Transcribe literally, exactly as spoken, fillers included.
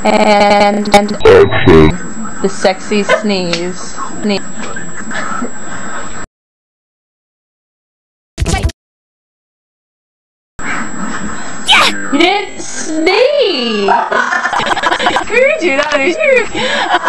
And and the sexy sneeze. Sneeze. Yeah! You didn't sneeze! 可是觉得你是